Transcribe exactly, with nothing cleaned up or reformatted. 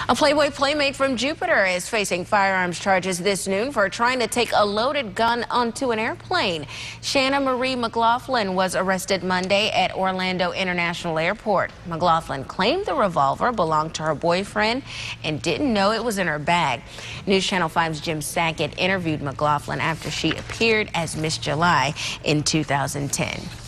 A Playboy Playmate from Jupiter is facing firearms charges this noon for trying to take a loaded gun onto an airplane. Shanna Marie Mclaughlin was arrested Monday at Orlando International Airport. Mclaughlin claimed the revolver belonged to her boyfriend and didn't know it was in her bag. News Channel five's Jim Sackett interviewed Mclaughlin after she appeared as Miss July in two thousand ten.